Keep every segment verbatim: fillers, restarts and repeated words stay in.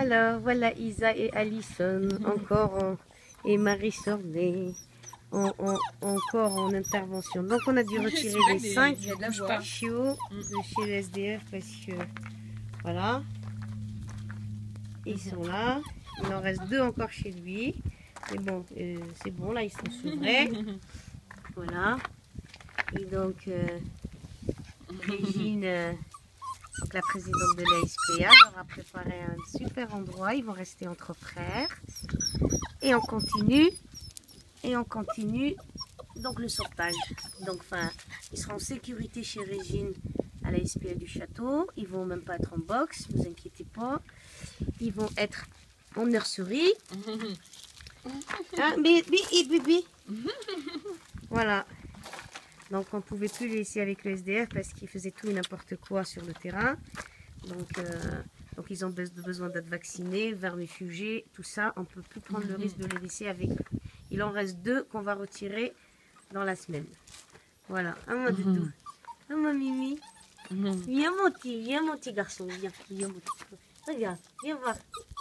Alors, voilà Isa et Alison, encore en, et Marie Sornet, en, en, encore en intervention. Donc, on a dû retirer les cinq chiots de chez le S D F parce que, voilà, ils sont là. Il en reste deux encore chez lui. Mais bon, euh, c'est bon, là, ils sont sevrés. Voilà. Et donc, euh, Régine... Euh, Donc la présidente de l'A S P A leur a préparé un super endroit. Ils vont rester entre frères. Et on continue. Et on continue. Donc le sortage. Donc enfin, ils seront en sécurité chez Régine à l'A S P A du château. Ils vont même pas être en box, ne vous inquiétez pas. Ils vont être en nurserie. Hein, bébé, bébé. Voilà. Donc on ne pouvait plus les laisser avec le S D F parce qu'ils faisaient tout et n'importe quoi sur le terrain. Donc, euh, donc ils ont besoin d'être vaccinés, vermifugés, tout ça. On ne peut plus prendre le risque de les laisser avec eux. Il en reste deux qu'on va retirer dans la semaine. Voilà, un mois de doux. Un mois Mimi. Viens mon petit, viens mon petit garçon, viens, viens mon petit. Regarde, viens voir.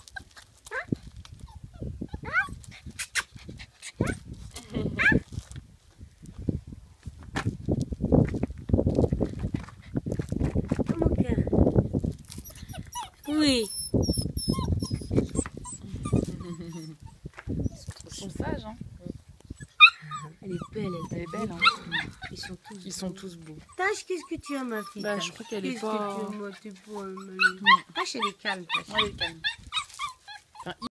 Oui. Ils sont sages, hein. Elle est belle, elle, elle est belle. Hein. Ils sont tous, Ils sont tous beaux. Tâche, qu'est-ce que tu as, ma fille? Bah, je crois qu'elle est pas. Tâche, elle est calme. Elle est calme. Enfin,